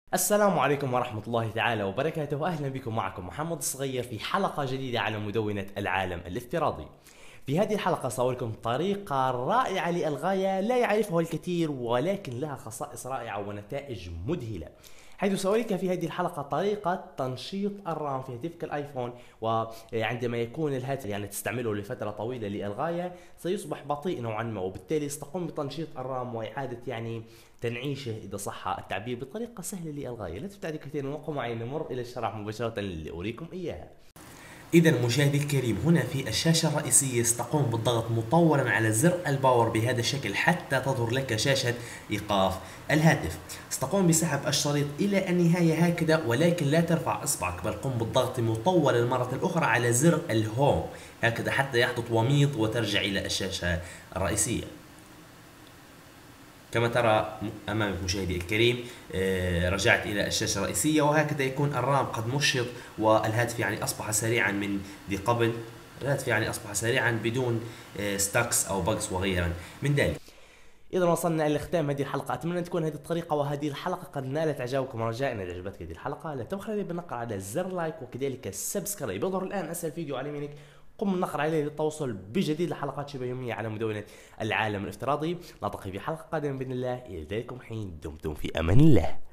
السلام عليكم ورحمة الله تعالى وبركاته. أهلا بكم، معكم محمد الصغير في حلقة جديدة على مدونة العالم الافتراضي. في هذه الحلقة سأوريكم طريقة رائعة للغاية لا يعرفها الكثير، ولكن لها خصائص رائعة ونتائج مذهلة، حيث سأريك في هذه الحلقة طريقة تنشيط الرام في هاتفك الايفون. وعندما يكون الهاتف تستعمله لفترة طويلة للغاية سيصبح بطيء نوعا ما، وبالتالي ستقوم بتنشيط الرام وإعادة تنعيشه إذا صح التعبير بطريقة سهلة للغاية. لا تبتعد كثير من وقت معي، نمر إلى الشرح مباشرة لأريكم إياها. إذا مشاهدي الكريم، هنا في الشاشة الرئيسية ستقوم بالضغط مطولا على زر الباور بهذا الشكل حتى تظهر لك شاشة إيقاف الهاتف. ستقوم بسحب الشريط إلى النهاية هكذا، ولكن لا ترفع إصبعك، بل قم بالضغط مطولا مرة أخرى على زر الهوم هكذا حتى يحدث وميض وترجع إلى الشاشة الرئيسية. كما ترى أمامك مشاهدي الكريم، رجعت إلى الشاشة الرئيسية، وهكذا يكون الرام قد نشط والهاتف أصبح سريعا من ذي قبل. الهاتف أصبح سريعا بدون ستاكس أو بجز وغيرها من ذلك. إذا وصلنا إلى ختام هذه الحلقة، أتمنى أن تكون هذه الطريقة وهذه الحلقة قد نالت إعجابكم. رجاء إذا عجبتك هذه الحلقة لا تبخل علي بالنقر على زر لايك وكذلك السبسكرايب. يظهر الآن أسفل الفيديو على يمينك، قم بالنقر عليه للتوصل بجديد لحلقات شبه يومية على مدونة العالم الافتراضي. نلتقي في حلقة قادمة بإذن الله. إلى ذلكم حين دمتم في أمان الله.